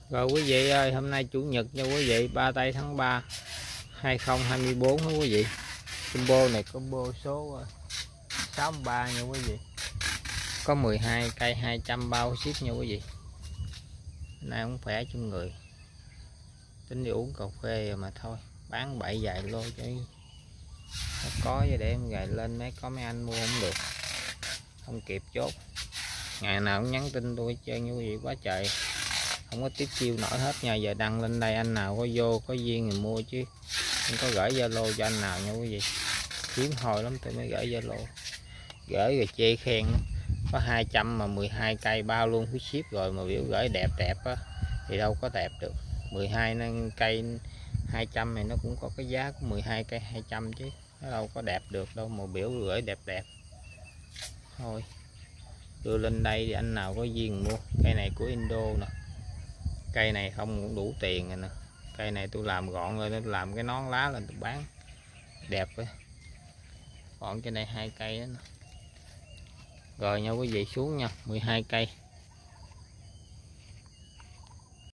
Rồi quý vị ơi, hôm nay chủ nhật nha quý vị, 3 tây tháng 3 2024 đó quý vị. Combo này combo số 63 nha quý vị. Có 12 cây 200 bao ship nha quý vị. Nay cũng khỏe trong người. Tính đi uống cà phê rồi mà thôi, bán 7 vài lô cho nó có để em gài lên có mấy anh mua không được. Không kịp chốt. Ngày nào cũng nhắn tin tôi chơi như quý vị quá trời. Không có tiếp chiêu nổi hết nha. Giờ đăng lên đây anh nào có vô có duyên thì mua chứ không có gửi Zalo cho anh nào nha quý vị. Kiếm hồi lắm tôi mới gửi Zalo. Gửi rồi chê khen. Có 200 mà 12 cây bao luôn phí ship rồi mà biểu gửi đẹp đẹp á thì đâu có đẹp được. 12 cây 200 này nó cũng có cái giá của 12 cây 200 chứ nó đâu có đẹp được đâu mà biểu gửi đẹp đẹp. Thôi đưa lên đây thì anh nào có duyên mua. Cây này của Indo nè. Cây này không cũng đủ tiền rồi nè. Cây này tôi làm gọn rồi, tôi làm cái nón lá lên tôi bán đẹp á. Còn trên đây 2 cây đó nè. Rồi nha quý vị, xuống nha, 12 cây.